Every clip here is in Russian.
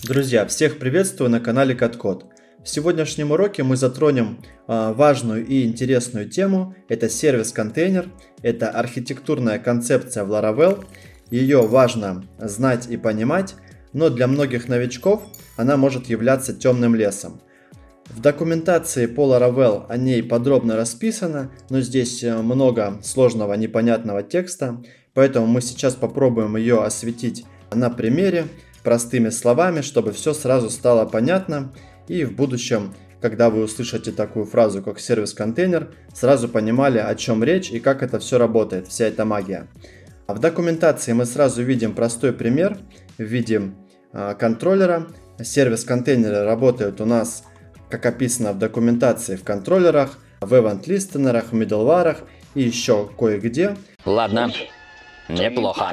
Друзья, всех приветствую на канале Кодкод. В сегодняшнем уроке мы затронем важную и интересную тему. Это сервис-контейнер, это архитектурная концепция в Laravel. Ее важно знать и понимать, но для многих новичков она может являться темным лесом. В документации по Laravel о ней подробно расписано, но здесь много сложного непонятного текста, поэтому мы сейчас попробуем ее осветить на примере, простыми словами, чтобы все сразу стало понятно, и в будущем, когда вы услышите такую фразу, как сервис-контейнер, сразу понимали, о чем речь и как это все работает, вся эта магия. А в документации мы сразу видим простой пример в виде контроллера. Сервис-контейнеры работают у нас, как описано в документации, в контроллерах, в event-листенерах, в middleware и еще кое-где. Ладно, неплохо.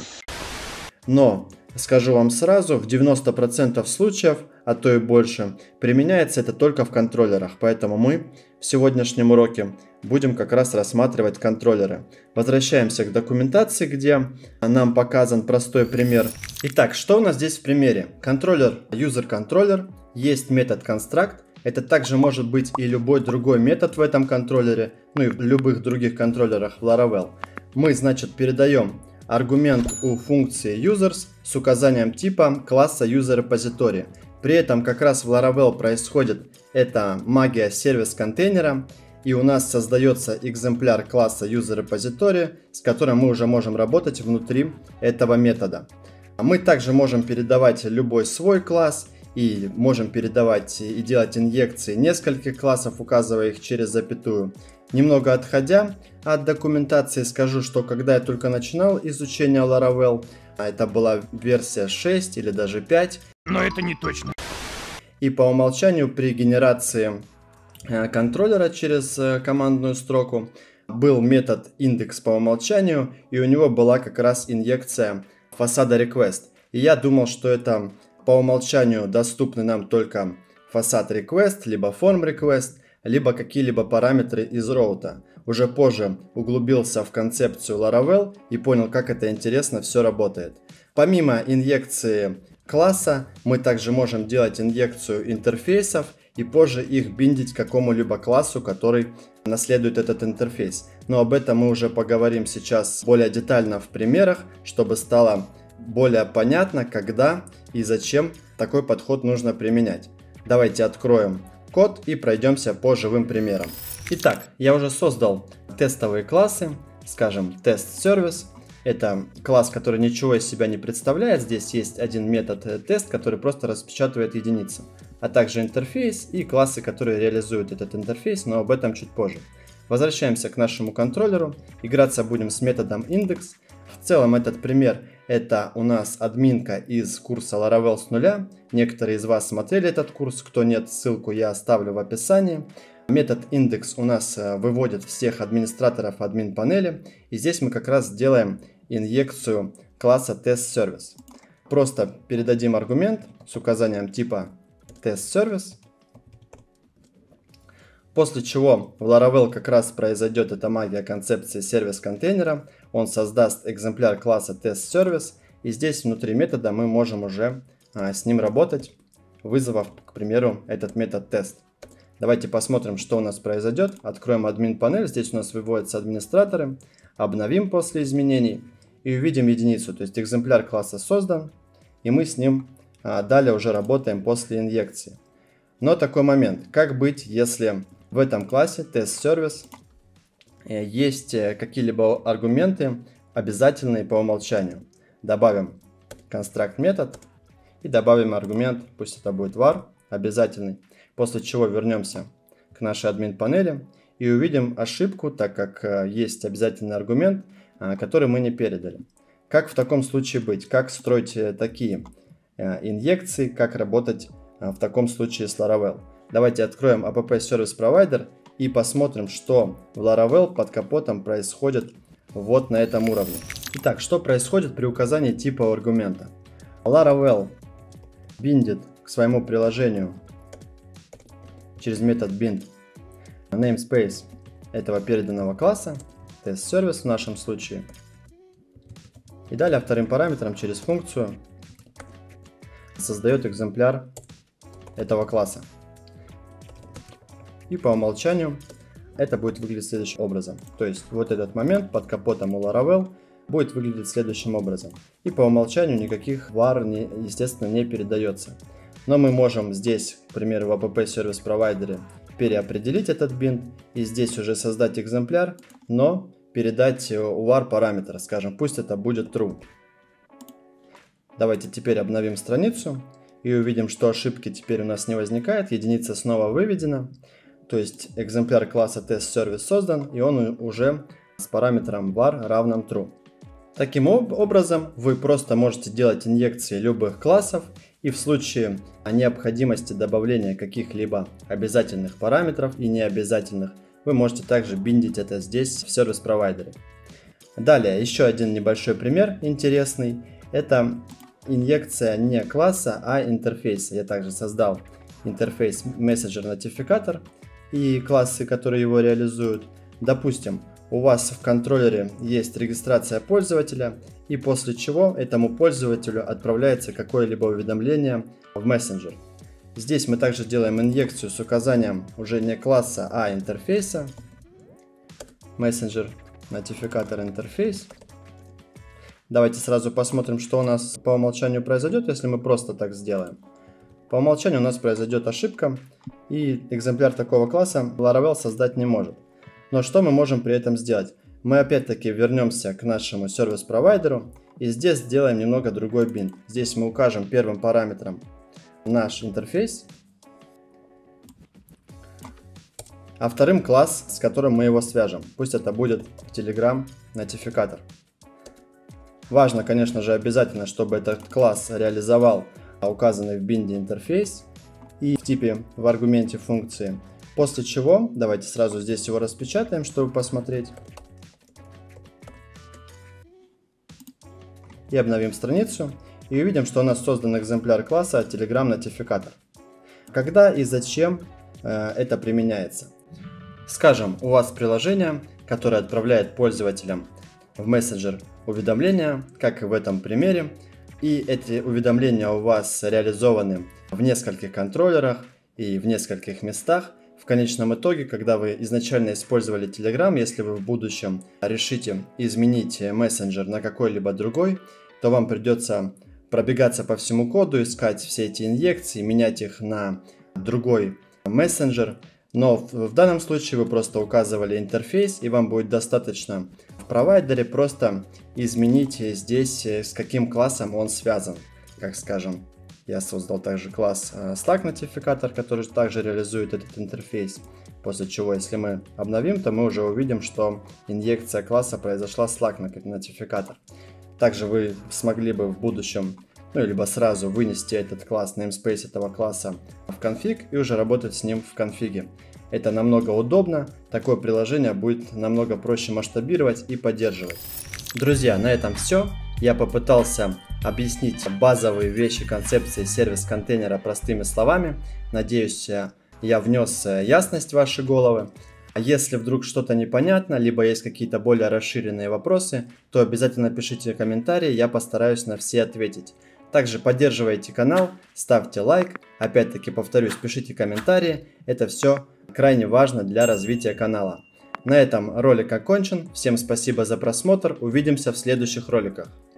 Но скажу вам сразу, в 90% случаев, а то и больше, применяется это только в контроллерах, поэтому мы в сегодняшнем уроке будем как раз рассматривать контроллеры. Возвращаемся к документации, где нам показан простой пример. Итак, что у нас здесь в примере? Контроллер user-контроллер, есть метод construct, это также может быть и любой другой метод в этом контроллере, ну и в любых других контроллерах в Laravel. Мы, значит, передаем аргумент у функции users с указанием типа класса user-repository. При этом как раз в Laravel происходит эта магия сервис-контейнера, и у нас создается экземпляр класса user-repository, с которым мы уже можем работать внутри этого метода. Мы также можем передавать любой свой класс, и можем передавать и делать инъекции нескольких классов, указывая их через запятую. Немного отходя от документации, скажу, что когда я только начинал изучение Laravel, это была версия 6 или даже 5. Но это не точно. И по умолчанию при генерации контроллера через командную строку был метод индекс по умолчанию, и у него была как раз инъекция фасада request. И я думал, что это по умолчанию доступны нам только фасад request, либо form request, либо какие-либо параметры из роута. Уже позже углубился в концепцию Laravel и понял, как это интересно все работает. Помимо инъекции класса, мы также можем делать инъекцию интерфейсов и позже их биндить к какому-либо классу, который наследует этот интерфейс. Но об этом мы уже поговорим сейчас более детально в примерах, чтобы стало более понятно, когда и зачем такой подход нужно применять. Давайте откроем код и пройдемся по живым примерам. Итак, я уже создал тестовые классы, скажем, test-service. Это класс, который ничего из себя не представляет. Здесь есть один метод тест, который просто распечатывает единицы, а также интерфейс и классы, которые реализуют этот интерфейс, но об этом чуть позже. Возвращаемся к нашему контроллеру. Играться будем с методом index. В целом этот пример это у нас админка из курса Laravel с нуля. Некоторые из вас смотрели этот курс, кто нет, ссылку я оставлю в описании. Метод index у нас выводит всех администраторов админ панели. И здесь мы как раз делаем инъекцию класса test-service. Просто передадим аргумент с указанием типа test-service. После чего в Laravel как раз произойдет эта магия концепции сервис-контейнера. Он создаст экземпляр класса test-service. И здесь внутри метода мы можем уже с ним работать, вызвав, к примеру, этот метод тест. Давайте посмотрим, что у нас произойдет. Откроем админ панель. Здесь у нас выводятся администраторы. Обновим после изменений. И увидим единицу. То есть экземпляр класса создан. И мы с ним далее уже работаем после инъекции. Но такой момент. Как быть, если в этом классе test-service есть какие-либо аргументы, обязательные по умолчанию? Добавим construct метод и добавим аргумент, пусть это будет var, обязательный. После чего вернемся к нашей админ панели и увидим ошибку, так как есть обязательный аргумент, который мы не передали. Как в таком случае быть? Как строить такие инъекции? Как работать в таком случае с Laravel? Давайте откроем app Service Provider и посмотрим, что в Laravel под капотом происходит вот на этом уровне. Итак, что происходит при указании типа аргумента? Laravel биндит к своему приложению через метод bind namespace этого переданного класса, test-service в нашем случае. И далее вторым параметром через функцию создает экземпляр этого класса. И по умолчанию это будет выглядеть следующим образом. То есть вот этот момент под капотом у Laravel будет выглядеть следующим образом. И по умолчанию никаких var, естественно, не передается. Но мы можем здесь, к примеру, в app Service Provider переопределить этот бинт и здесь уже создать экземпляр, но передать var параметр, скажем, пусть это будет true. Давайте теперь обновим страницу и увидим, что ошибки теперь у нас не возникает, единица снова выведена. То есть экземпляр класса TestService создан, и он уже с параметром var равным true. Таким образом, вы просто можете делать инъекции любых классов, и в случае необходимости добавления каких-либо обязательных параметров и необязательных, вы можете также биндить это здесь в сервис-провайдере. Далее, еще один небольшой пример интересный. Это инъекция не класса, а интерфейса. Я также создал интерфейс Messenger Notificator и классы, которые его реализуют. Допустим, у вас в контроллере есть регистрация пользователя, и после чего этому пользователю отправляется какое-либо уведомление в мессенджер. Здесь мы также делаем инъекцию с указанием уже не класса, а интерфейса. Messenger Notificator интерфейс. Давайте сразу посмотрим, что у нас по умолчанию произойдет, если мы просто так сделаем. По умолчанию у нас произойдет ошибка, и экземпляр такого класса Laravel создать не может. Но что мы можем при этом сделать? Мы опять-таки вернемся к нашему сервис-провайдеру и здесь сделаем немного другой бинт. Здесь мы укажем первым параметром наш интерфейс, а вторым класс, с которым мы его свяжем. Пусть это будет Telegram нотификатор. Важно, конечно же, обязательно, чтобы этот класс реализовал указанный в бинде интерфейс и в типе в аргументе функции. После чего, давайте сразу здесь его распечатаем, чтобы посмотреть. И обновим страницу. И увидим, что у нас создан экземпляр класса Telegram Notificator. Когда и зачем это применяется? Скажем, у вас приложение, которое отправляет пользователям в мессенджер уведомления, как и в этом примере. И эти уведомления у вас реализованы в нескольких контроллерах и в нескольких местах. В конечном итоге, когда вы изначально использовали Telegram, если вы в будущем решите изменить мессенджер на какой-либо другой, то вам придется пробегаться по всему коду, искать все эти инъекции, менять их на другой мессенджер. Но в данном случае вы просто указывали интерфейс, и вам будет достаточно в провайдере просто изменить здесь, с каким классом он связан. Как скажем, я создал также класс Slack Notificator, который также реализует этот интерфейс. После чего, если мы обновим, то мы уже увидим, что инъекция класса произошла Slack Notificator. Также вы смогли бы в будущем, либо сразу вынести этот класс, namespace этого класса в конфиг и уже работать с ним в конфиге. Это намного удобно, такое приложение будет намного проще масштабировать и поддерживать. Друзья, на этом все. Я попытался объяснить базовые вещи концепции сервис-контейнера простыми словами. Надеюсь, я внес ясность в ваши головы. А если вдруг что-то непонятно, либо есть какие-то более расширенные вопросы, то обязательно пишите комментарии, я постараюсь на все ответить. Также поддерживайте канал, ставьте лайк, опять-таки повторюсь, пишите комментарии, это все крайне важно для развития канала. На этом ролик окончен, всем спасибо за просмотр, увидимся в следующих роликах.